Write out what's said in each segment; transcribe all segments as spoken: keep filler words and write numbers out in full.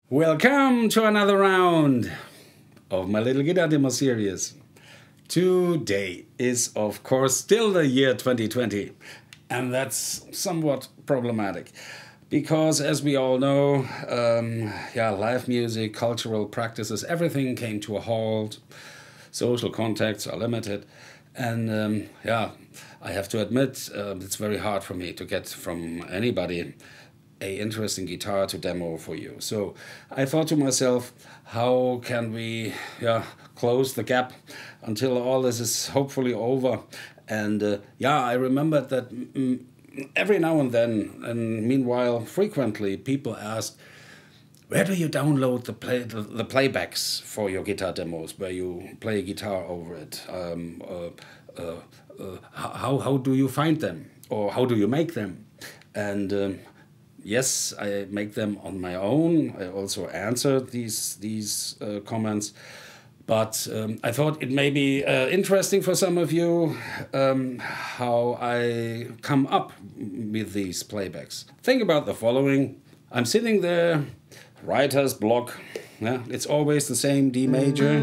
Welcome to another round of my little guitar demo series. Today is, of course, still the year twenty twenty, and that's somewhat problematic because, as we all know, um, yeah, live music, cultural practices, everything came to a halt. Social contacts are limited, and um, yeah, I have to admit uh, it's very hard for me to get from anybody a interesting guitar to demo for you. So I thought to myself, how can we yeah, close the gap until all this is hopefully over? And uh, yeah, I remembered that mm, every now and then, and meanwhile frequently, people ask, where do you download the play the, the playbacks for your guitar demos, where you play a guitar over it? Um, uh, uh, uh, how, how do you find them? Or how do you make them? And um, yes, I make them on my own. I also answer these these uh, comments, but um, I thought it may be uh, interesting for some of you um, how I come up with these playbacks. Think about the following. I'm sitting there, writer's block. Yeah, it's always the same: D major,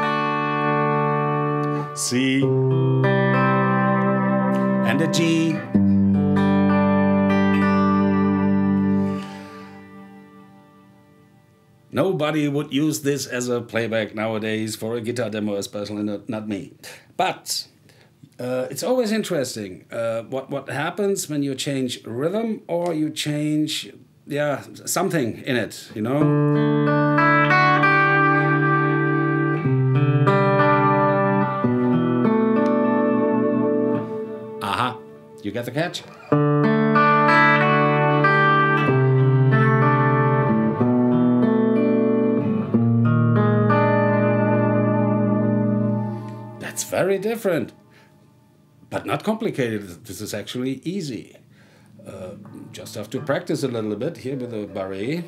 C, and a G. Nobody would use this as a playback nowadays for a guitar demo, especially not, not me. But uh, it's always interesting uh, what, what happens when you change rhythm or you change yeah, something in it, you know? Aha, you get the catch? It's very different, but not complicated. This is actually easy. Uh, just have to practice a little bit here with the barré.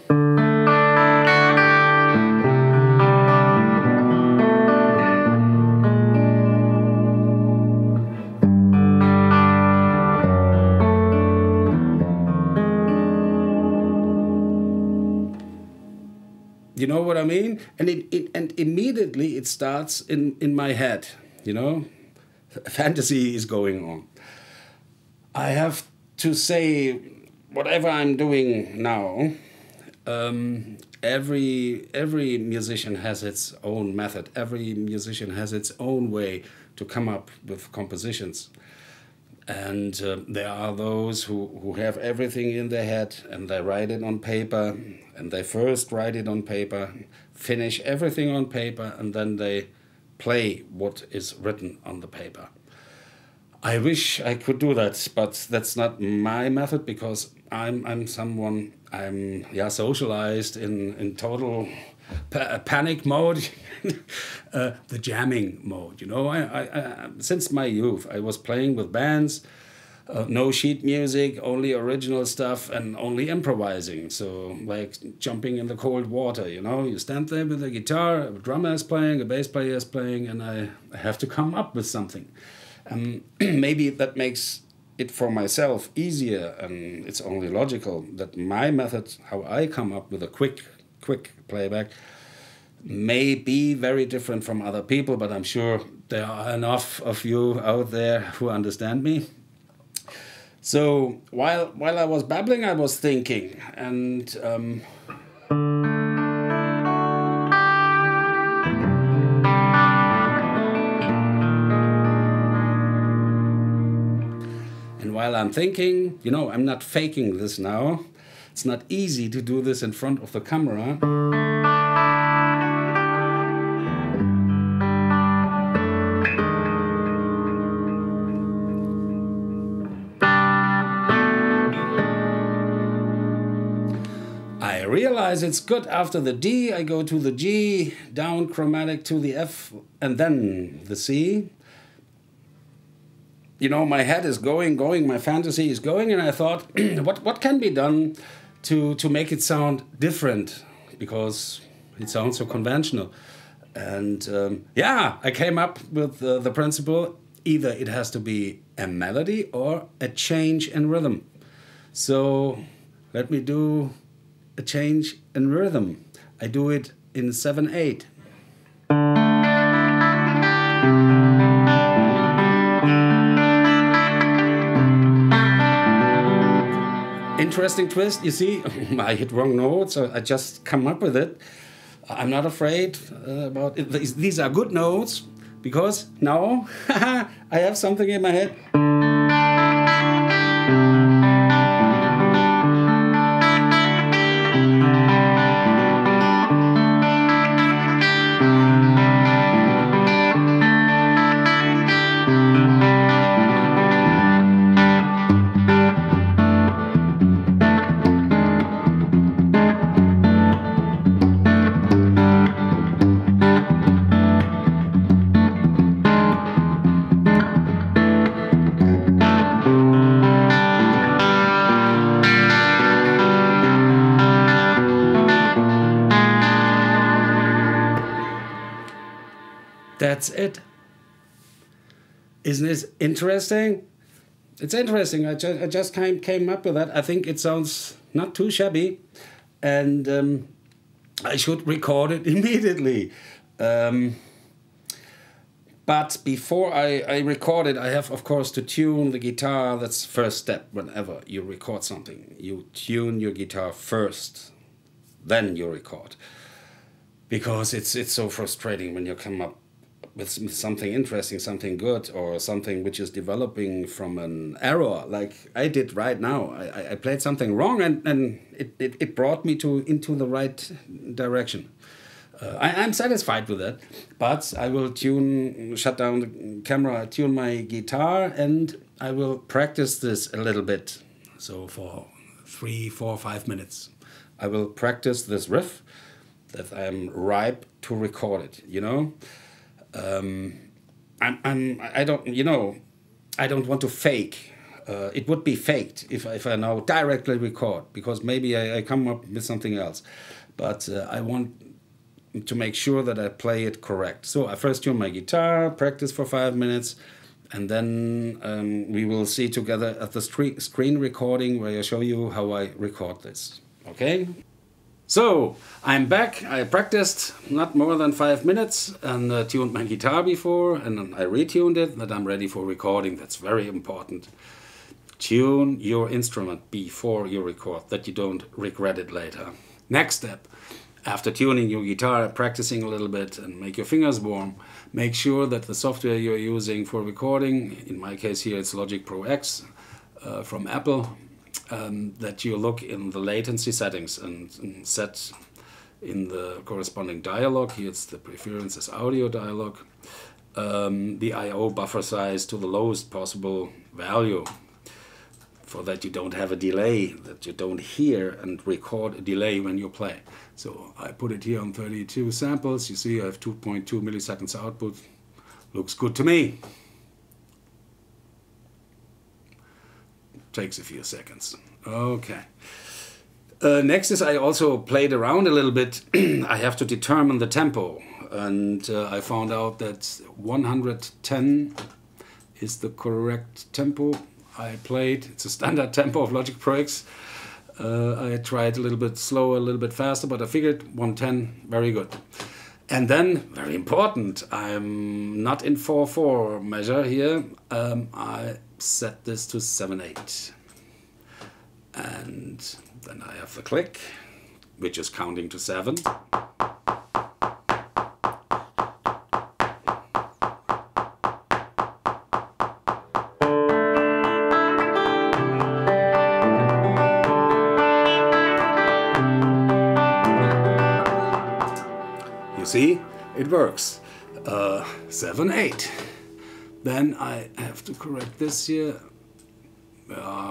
You know what I mean? And it, it and immediately it starts in, in my head. You know, fantasy is going on. I have to say, whatever I'm doing now, um, every every musician has its own method. Every musician has its own way to come up with compositions. And uh, there are those who, who have everything in their head and they write it on paper, and they first write it on paper, finish everything on paper, and then they play what is written on the paper. I wish I could do that, but that's not my method because I'm I'm someone I'm yeah socialized in in total pa panic mode, uh, the jamming mode. You know, I, I, I since my youth I was playing with bands. Uh, no sheet music, only original stuff, and only improvising. So, like jumping in the cold water, you know? You stand there with a guitar, a drummer is playing, a bass player is playing, and I have to come up with something. Um, maybe that makes it for myself easier, and it's only logical that my method, how I come up with a quick, quick playback, may be very different from other people, but I'm sure there are enough of you out there who understand me. So while while I was babbling, I was thinking, and um, and while I'm thinking, you know, I'm not faking this now. It's not easy to do this in front of the camera. I realize it's good after the D, I go to the G, down chromatic to the F, and then the C. You know, my head is going, going, my fantasy is going, and I thought, what, what can be done to, to make it sound different? Because it sounds so conventional. And um, yeah, I came up with uh, the principle, either it has to be a melody or a change in rhythm. So let me do a change in rhythm. I do it in seven eight. Interesting twist, you see. I hit wrong notes, so I just come up with it. I'm not afraid uh, about it. These are good notes, because now I have something in my head. That's it. Isn't this interesting? It's interesting. I just, I just came, came up with that. I think it sounds not too shabby. And um, I should record it immediately. Um, but before I, I record it, I have, of course, to tune the guitar. That's the first step whenever you record something. You tune your guitar first, then you record. Because it's, it's so frustrating when you come up with something interesting, something good, or something which is developing from an error, like I did right now. I, I played something wrong, and, and it, it, it brought me to into the right direction. Uh, I, I'm satisfied with that, but I will tune, shut down the camera, tune my guitar, and I will practice this a little bit. So for three, four, five minutes, I will practice this riff that I'm ripe to record it, you know? Um, I'm, I'm, I don't, you know, I don't want to fake. Uh, it would be faked if, if I now directly record, because maybe I, I come up with something else. But uh, I want to make sure that I play it correct. So I first tune my guitar, practice for five minutes, and then um, we will see together at the screen recording where I show you how I record this. Okay? So, I'm back. I practiced not more than five minutes and uh, tuned my guitar before, and then I retuned it, that I'm ready for recording. That's very important. Tune your instrument before you record, that you don't regret it later. Next step, after tuning your guitar, practicing a little bit and make your fingers warm, make sure that the software you're using for recording, in my case here it's Logic Pro X uh, from Apple, Um, that you look in the latency settings and, and set in the corresponding dialog. Here it's the preferences audio dialog. Um, the I O buffer size to the lowest possible value, for that you don't have a delay, that you don't hear and record a delay when you play. So I put it here on thirty-two samples. You see I have two point two milliseconds output. Looks good to me. Takes a few seconds. Okay. Uh, next is I also played around a little bit. I have to determine the tempo, and uh, I found out that one hundred ten is the correct tempo I played. It's a standard tempo of Logic Pro X. Uh, I tried a little bit slower, a little bit faster, but I figured one ten, very good. And then, very important, I'm not in four four measure here. Um, I set this to seven eight. And then I have the click, which is counting to seven. You see, it works. Uh, seven eight. Then I have to correct this here. Uh,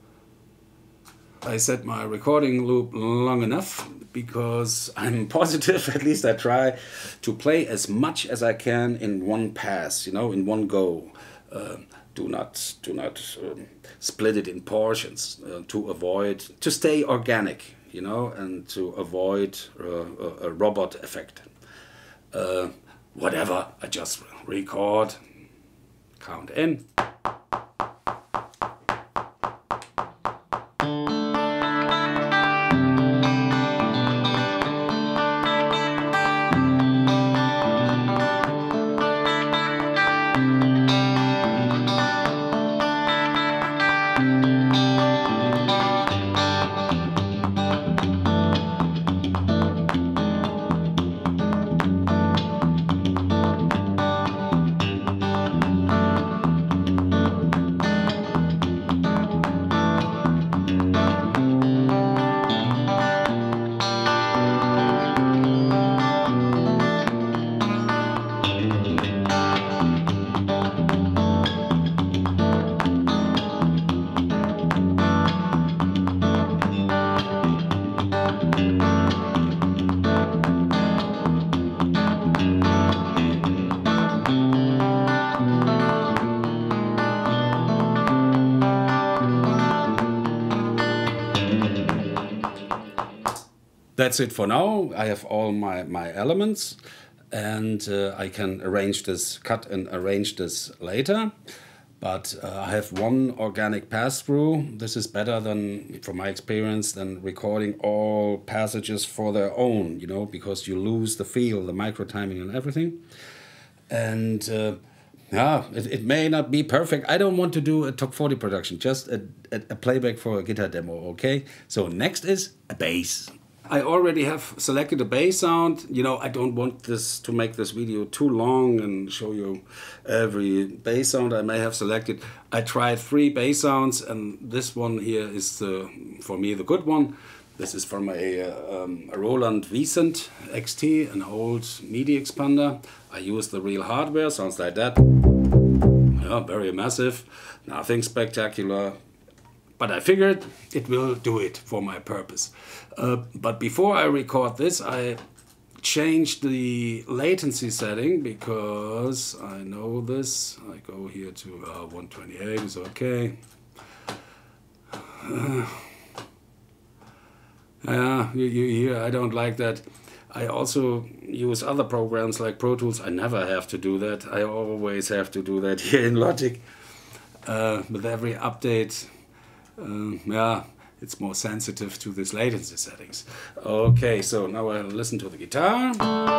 I set my recording loop long enough because I'm positive, at least I try, to play as much as I can in one pass, you know, in one go. Uh, do not, do not um, split it in portions uh, to avoid, to stay organic, you know, and to avoid uh, a, a robot effect. Uh, whatever, I just record, count in. that's it for now. I have all my, my elements, and uh, I can arrange this, cut and arrange this later. But uh, I have one organic pass-through. This is better than, from my experience, than recording all passages for their own, you know, because you lose the feel, the micro timing and everything. And uh, yeah, it, it may not be perfect. I don't want to do a top forty production, just a, a, a playback for a guitar demo, okay? So next is a bass. I already have selected a bass sound. You know, I don't want this to make this video too long and show you every bass sound I may have selected. I tried three bass sounds, and this one here is, uh, for me, the good one. This is from a, uh, um, a Roland Vicent X T, an old MIDI expander. I use the real hardware, sounds like that. Yeah, very massive, nothing spectacular. But I figured it will do it for my purpose. Uh, but before I record this, I changed the latency setting because I know this. I go here to uh, one twenty-eight is okay. Uh, yeah, you, you hear, I don't like that. I also use other programs like Pro Tools. I never have to do that. I always have to do that here in Logic. Uh, with every update, Uh, yeah, it's more sensitive to this latency settings. Okay, so now I'll listen to the guitar.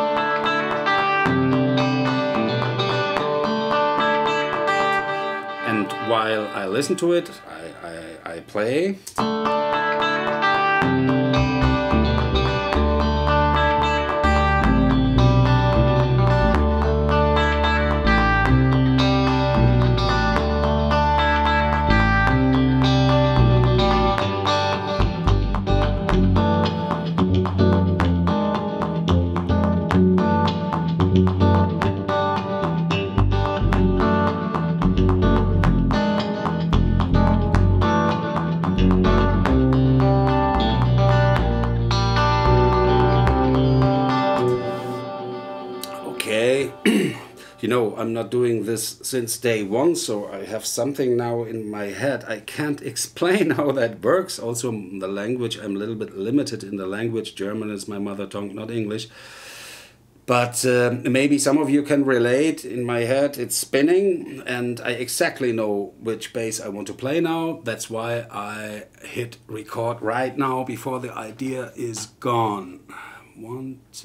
And while I listen to it, I, I, I play. You know, I'm not doing this since day one, so I have something now in my head. I can't explain how that works. Also, the language, I'm a little bit limited in the language. German is my mother tongue, not English. But uh, maybe some of you can relate. In my head, it's spinning, and I exactly know which bass I want to play now. That's why I hit record right now before the idea is gone. One, two...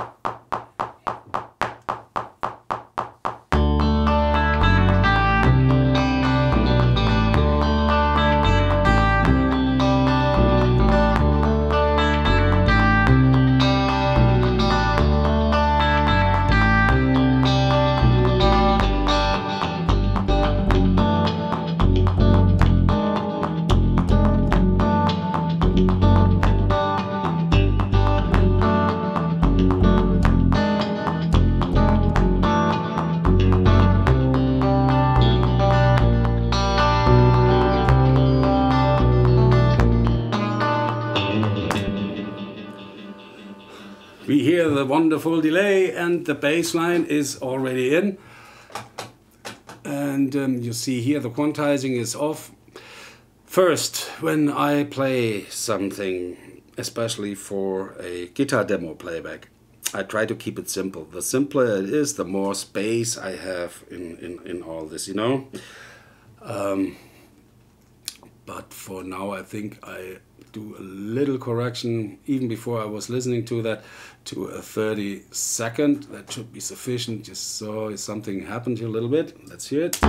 We hear the wonderful delay, and the bass line is already in. And um, you see here the quantizing is off. First, when I play something, especially for a guitar demo playback, I try to keep it simple. The simpler it is, the more space I have in, in, in all this, you know. Um, but for now, I think I do a little correction, even before I was listening to that, to a thirty second. That should be sufficient, just so something happened here a little bit. Let's hear it.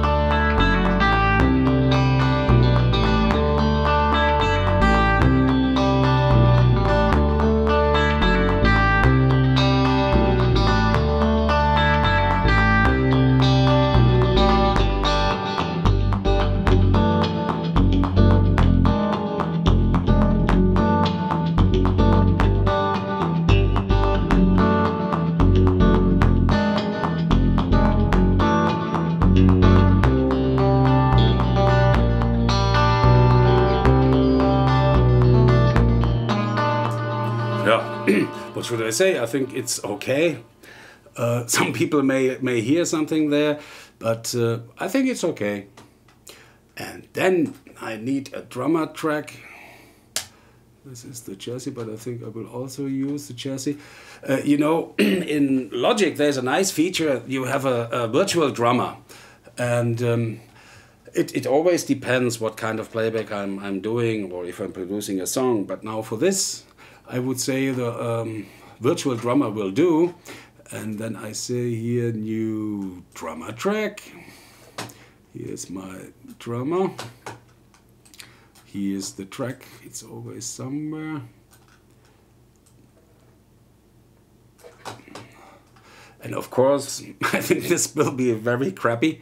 What should I say? I think it's okay. Uh, some people may may hear something there, but uh, I think it's okay. And then I need a drummer track. This is the chassis, but I think I will also use the chassis. Uh, you know, in Logic, there's a nice feature. You have a, a virtual drummer, and um, it, it always depends what kind of playback I'm, I'm doing or if I'm producing a song. But now for this, I would say the um, virtual drummer will do. And then I say here, new drummer track. Here's my drummer. Here's the track, it's always somewhere. And of course, I think this will be very crappy.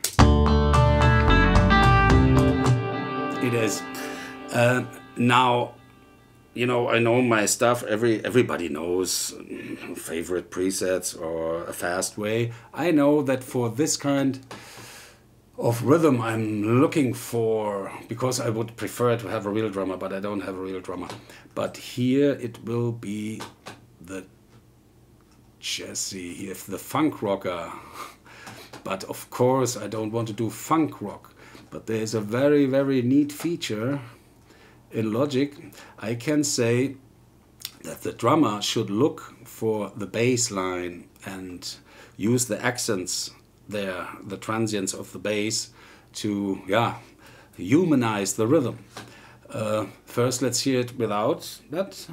It is. Uh, now, you know, I know my stuff, Every everybody knows favorite presets or a fast way. I know that for this kind of rhythm I'm looking for, because I would prefer to have a real drummer, but I don't have a real drummer. But here it will be the chassis, here the funk rocker. But of course I don't want to do funk rock. But there's a very, very neat feature in Logic. I can say that the drummer should look for the bass line and use the accents there, the transients of the bass, to yeah humanize the rhythm. Uh, first, let's hear it without that.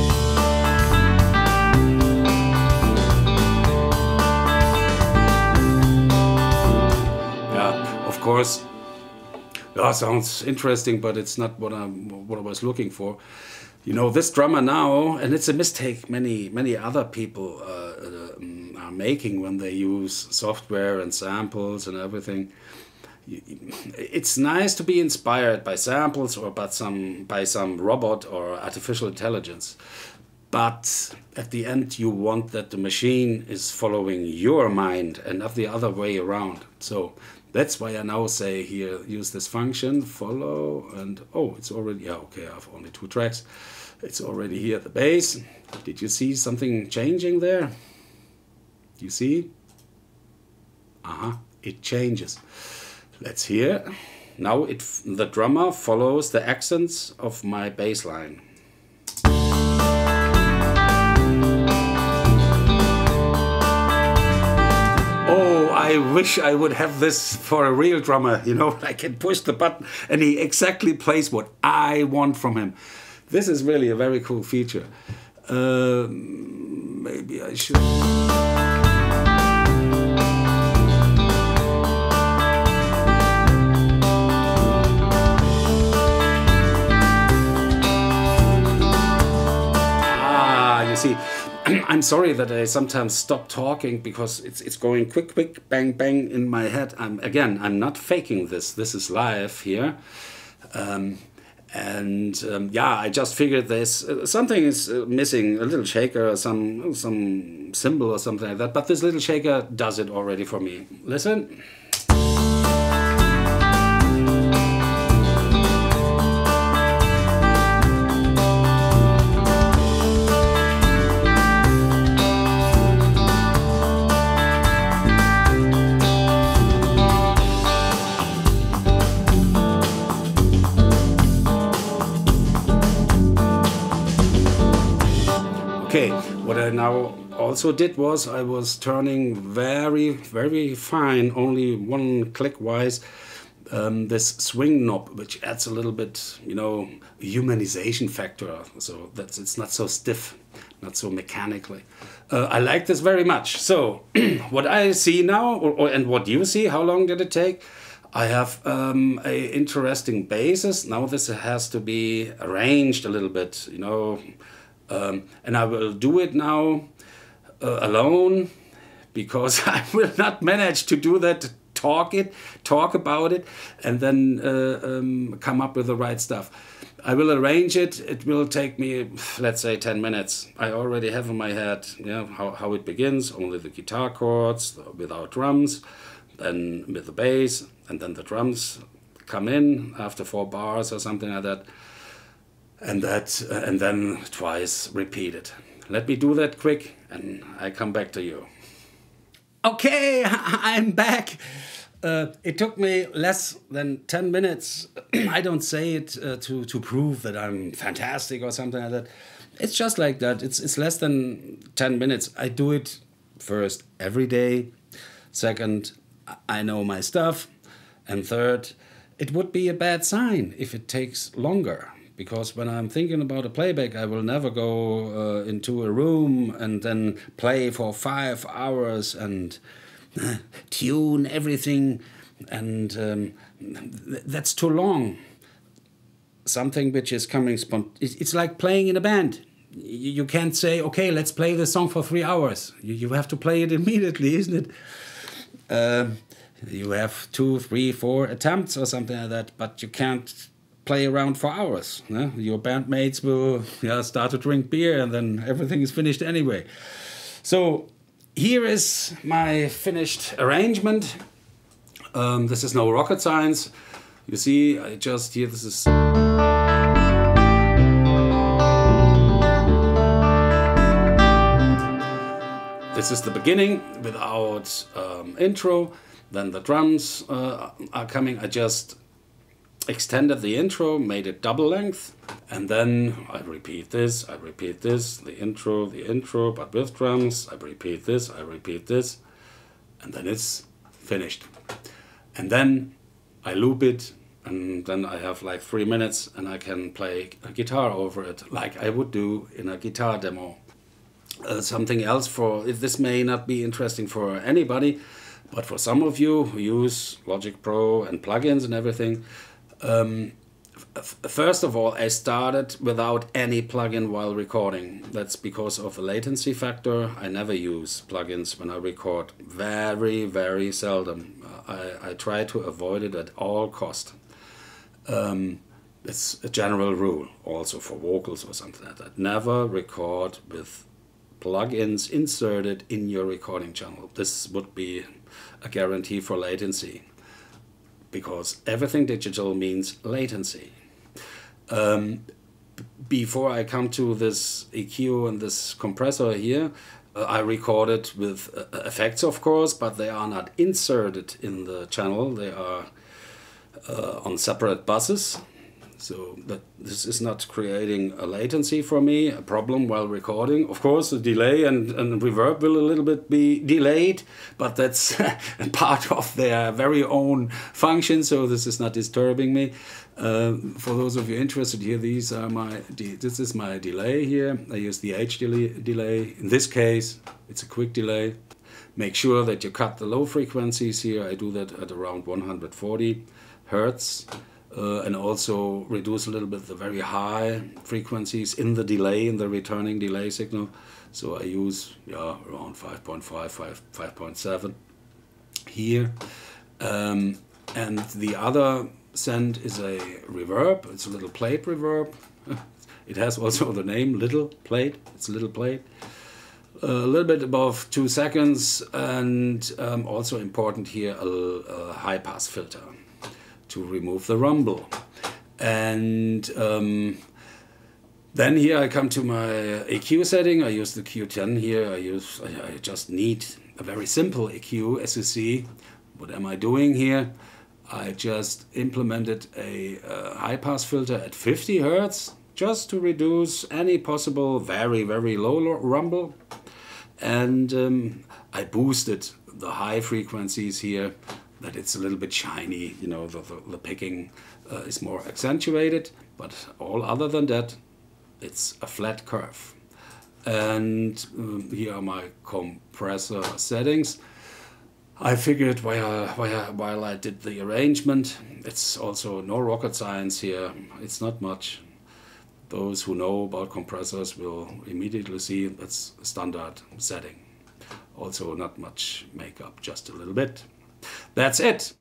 Yeah, of course. Yeah, sounds interesting, but it's not what I what I was looking for. You know, this drummer now, and it's a mistake many many other people uh, uh, are making when they use software and samples and everything. It's nice to be inspired by samples or by some by some robot or artificial intelligence, but at the end you want that the machine is following your mind and not the other way around. So that's why I now say here, use this function, follow, and oh, it's already, yeah, okay, I have only two tracks. It's already here at the bass. Did you see something changing there? You see? Uh-huh, it changes. Let's hear. Now it, the drummer follows the accents of my bass line. I wish I would have this for a real drummer, you know, I can push the button and he exactly plays what I want from him. This is really a very cool feature. Uh, maybe I should... Ah, you see. I'm sorry that I sometimes stop talking because it's it's going quick, quick, bang, bang in my head. I'm again, I'm not faking this. This is live here, um, and um, yeah, I just figured this uh, something is uh, missing, a little shaker, or some some symbol or something like that. But this little shaker does it already for me. Listen. Okay, what I now also did was I was turning very, very fine, only one click wise, um, this swing knob, which adds a little bit, you know, humanization factor. So that's it's not so stiff, not so mechanically. Uh, I like this very much. So what I see now, or, or, and what you see, how long did it take? I have um, a interesting basis. Now this has to be arranged a little bit, you know. Um, and I will do it now uh, alone, because I will not manage to do that, talk it, talk about it, and then uh, um, come up with the right stuff. I will arrange it. It will take me, let's say, ten minutes. I already have in my head, yeah, how, how it begins, only the guitar chords without drums, then with the bass, and then the drums come in after four bars or something like that. And that, uh, and then twice repeat it. Let me do that quick, and I come back to you. Okay, I'm back. Uh, it took me less than ten minutes. I don't say it uh, to, to prove that I'm fantastic or something like that. It's just like that. It's, it's less than ten minutes. I do it first every day. Second, I know my stuff. And third, it would be a bad sign if it takes longer. Because when I'm thinking about a playback, I will never go uh, into a room and then play for five hours and uh, tune everything. And um, th that's too long. Something which is coming spontaneous. It's like playing in a band. You can't say, okay, let's play the song for three hours. You have to play it immediately, isn't it? Uh, you have two, three, four attempts or something like that, but you can't play around for hours. No? Your bandmates will yeah, start to drink beer and then everything is finished anyway. So here is my finished arrangement. Um, this is no rocket science. You see, I just here, this is... This is the beginning without um, intro. Then the drums uh, are coming. I just extended the intro, made it double length. And then I repeat this, I repeat this, the intro, the intro, but with drums. I repeat this, I repeat this. And then it's finished. And then I loop it. And then I have like three minutes and I can play a guitar over it, like I would do in a guitar demo. Uh, something else for, if this may not be interesting for anybody, but for some of you who use Logic Pro and plugins and everything, um, first of all, I started without any plugin while recording. That's because of the latency factor. I never use plugins when I record. Very, very seldom. I, I try to avoid it at all cost. Um, it's a general rule, also for vocals or something like that. Never record with plugins inserted in your recording channel. This would be a guarantee for latency, because everything digital means latency. Um, before I come to this E Q and this compressor here, uh, I recorded with uh, effects, of course, but they are not inserted in the channel. They are uh, on separate buses. So that this is not creating a latency for me, a problem while recording. Of course, the delay and, and reverb will a little bit be delayed, but that's part of their very own function, so this is not disturbing me. Uh, for those of you interested here, these are my this is my delay here. I use the H delay, delay. In this case, it's a quick delay. Make sure that you cut the low frequencies here. I do that at around one hundred forty hertz. Uh, and also reduce a little bit the very high frequencies in the delay, in the returning delay signal. So I use yeah around five point five, five point seven here. Um, and the other send is a reverb. It's a little plate reverb. It has also the name little plate. It's a little plate. Uh, a little bit above two seconds, and um, also important here a, a high pass filter to remove the rumble. And um, then here I come to my E Q setting. I use the Q ten here. I use I, I just need a very simple E Q, as you see. What am I doing here? I just implemented a, a high pass filter at fifty hertz just to reduce any possible very very low rumble, and um, I boosted the high frequencies here, that it's a little bit shiny, you know, the, the, the picking uh, is more accentuated, but all other than that, it's a flat curve. And um, here are my compressor settings. I figured while, while, while I did the arrangement, it's also no rocket science here, it's not much. Those who know about compressors will immediately see that's a standard setting. Also not much makeup, just a little bit. That's it.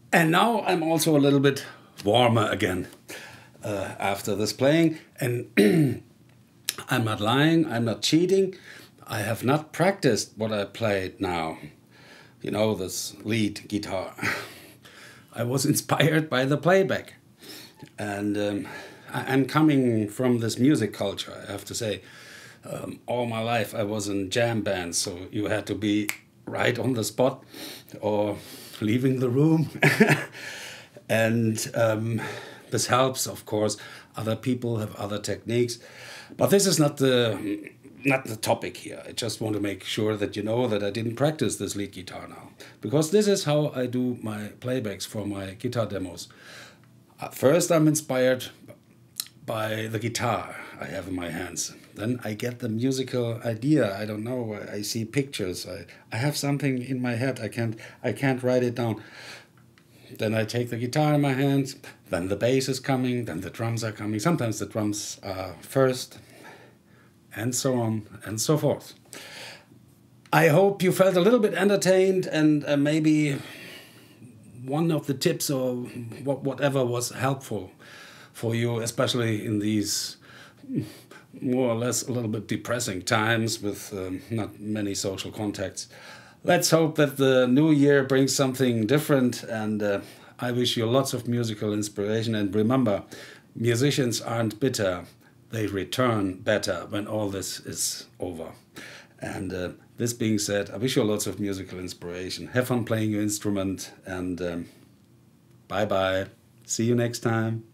And now I'm also a little bit warmer again uh, after this playing. And I'm not lying, I'm not cheating. I have not practiced what I played now. You know, this lead guitar. I was inspired by the playback. And um, I, I'm coming from this music culture, I have to say. Um, all my life I was in jam bands, so you had to be right on the spot or leaving the room. And um, this helps, of course. Other people have other techniques. But this is not the, not the topic here. I just want to make sure that you know that I didn't practice this lead guitar now. Because this is how I do my playbacks for my guitar demos. At first I'm inspired by the guitar I have in my hands. Then I get the musical idea. I don't know. I see pictures. I, I have something in my head. I can't I can't write it down. Then I take the guitar in my hands. Then the bass is coming. Then the drums are coming. Sometimes the drums are first, and so on and so forth. I hope you felt a little bit entertained, and uh, maybe one of the tips or what, whatever was helpful for you, especially in these more or less a little bit depressing times with um, not many social contacts. Let's hope that the new year brings something different, and uh, I wish you lots of musical inspiration. And remember, musicians aren't bitter, they return better when all this is over. And uh, this being said, I wish you lots of musical inspiration. Have fun playing your instrument, and um, bye bye. See you next time.